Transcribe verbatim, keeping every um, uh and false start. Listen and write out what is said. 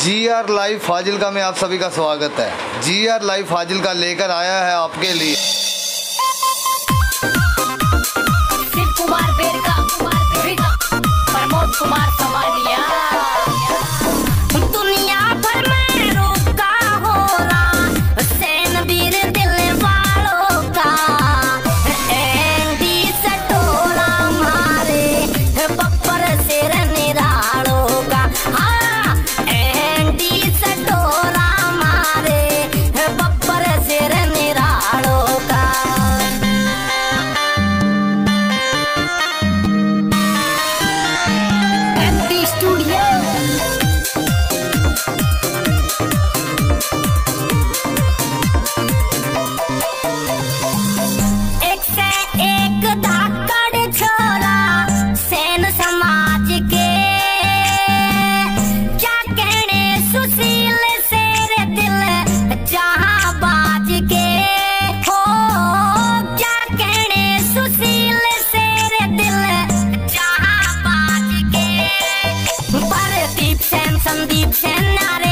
Ji are live Fazilka में आप सभी का स्वागत है। जी आर लाइव फाजिल्का लेकर आया है आपके लिए शिव कुमार बेरका, प्रमोद कुमार समानिया। दुनिया भर में रोका हो रहा सैन वीर दिल वालों का, एंडी सटोला मारे बब्बर सिर निरालों का। हाँ, एंडी सटोला मारे बब्बर सिर निरालों का। स्टूडियो एक से एक धाकड़ छोरा सैन समाज के, क्या कहने सुशील शेर दिल जहां बाज के हो, क्या कहने सुशील शेर दिल जहां बाज के। परदीप सेन संदीप सेन नारे